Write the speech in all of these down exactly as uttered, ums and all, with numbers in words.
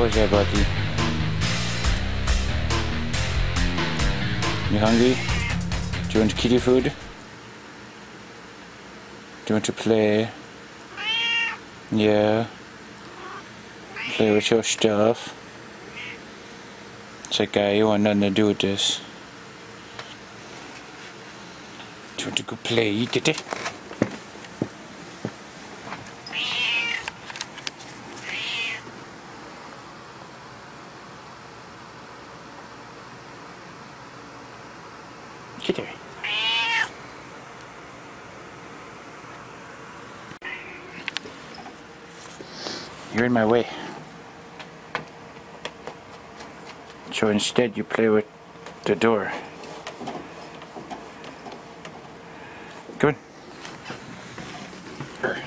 is there, buddy? You hungry? Do you want kitty food? Do you want to play? Yeah. Play with your stuff. It's like, guy, you want nothing to do with this. Do you want to go play, kitty? Kitty. You're in my way. So instead you play with the door. Come on.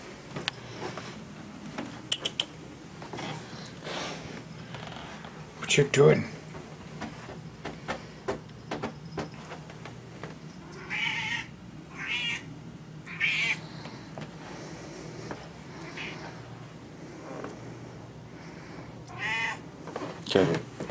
What you doing? Okay.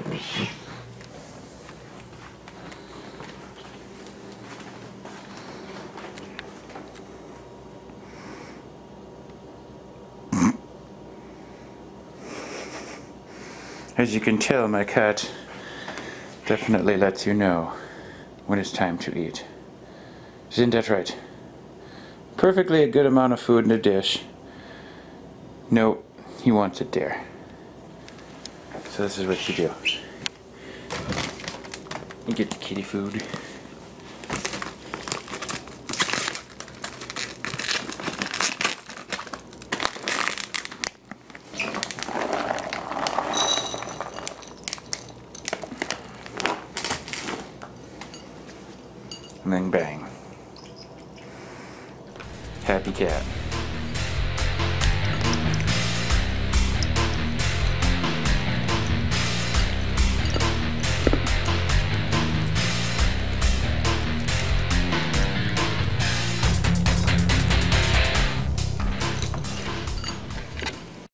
As you can tell, my cat definitely lets you know when it's time to eat. Isn't that right? Perfectly a good amount of food in a dish. No, he wants it there. So this is what you do. You get the kitty food. And then bang. Happy cat.